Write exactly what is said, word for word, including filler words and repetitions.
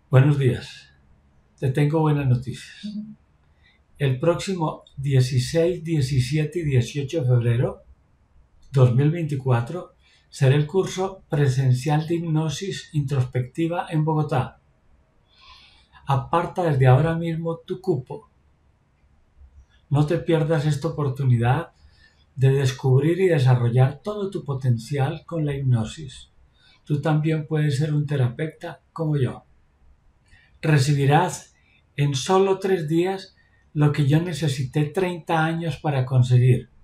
Buenos días, te tengo buenas noticias. El próximo dieciséis, diecisiete y dieciocho de febrero de dos mil veinticuatro será el curso presencial de hipnosis introspectiva en Bogotá. Aparta desde ahora mismo tu cupo. No te pierdas esta oportunidad de descubrir y desarrollar todo tu potencial con la hipnosis. Tú también puedes ser un terapeuta como yo. Recibirás en solo tres días lo que yo necesité treinta años para conseguir.